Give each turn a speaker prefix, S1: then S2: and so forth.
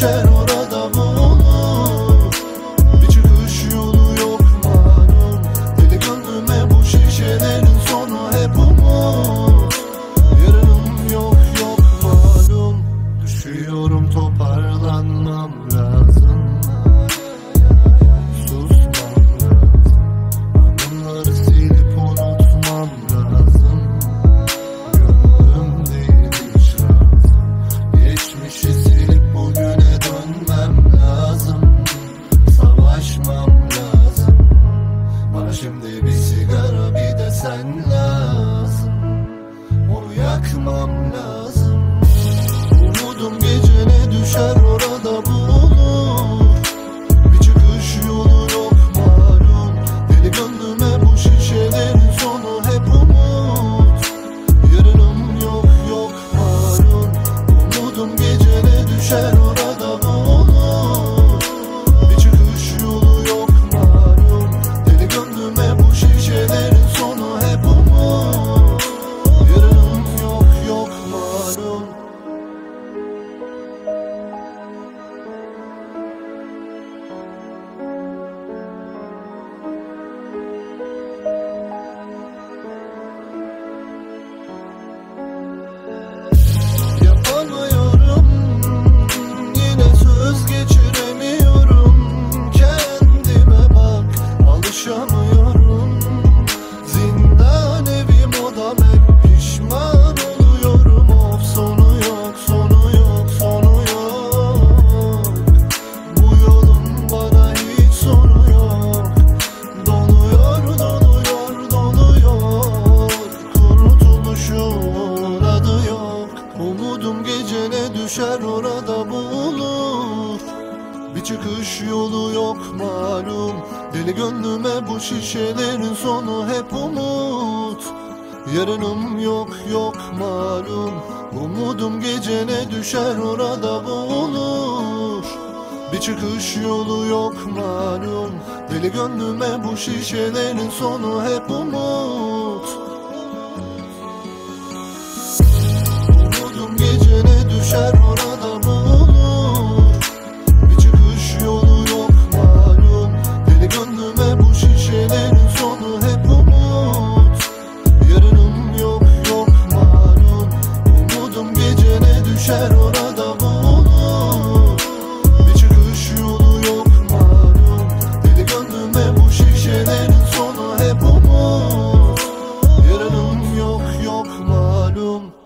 S1: düşer orada bulur. Bir çıkış yolu yok malum. Deli gönlüme bu şişelerin sonu hep umut. Yarınım yok yok malum. Düşüyorum, toparlanmam lazım. Susmam lazım. Anıları silip unutmam lazım. Gönlüm değilmiş lazım. Geçmişi silip bugüne dönmem lazım. Savaşmam lazım. Bana şimdi bir sigara, bir de sen lazım. Onu yakmam lazım. Umudum gecene düşer orada bulur. Bir çıkış yolu yok malum. Deli gönlüme bu şişelerin sonu hep umut. Yarınım yok yok malum. Umudum gecene düşer orada bulur. Bir çıkış yolu yok malum. Deli gönlüme bu şişelerin sonu hep umut. Yarınım yok yok malum. Yapamıyorum, yine söz geçiremiyorum. Kendime bak, alışamıyorum. Zindan evim odam, hep pişman oluyorum. Of, sonu yok, sonu yok, sonu yok. Bu yolun bana hiç sonu yok. Doluyor, doluyor, doluyor. Kurtuluşun adı yok. Umudum gecene düşer orada bulur. Bir çıkış yolu yok malum. Deli gönlüme bu şişelerin sonu hep umut. Yarınım yok yok malum. Umudum gecene düşer orada bulur. Bir çıkış yolu yok malum. Deli gönlüme bu şişelerin sonu hep umut. Umudum gecene düşer orada bulur. Bir çıkış yolu yok malum. Deli gönlüme bu şişelerin sonu hep umut. Yarınım yok yok malum. Umudum gecene düşer orada bulur. Bir çıkış yolu yok malum. Deli gönlüme bu şişelerin sonu hep umut. Yarınım yok yok malum.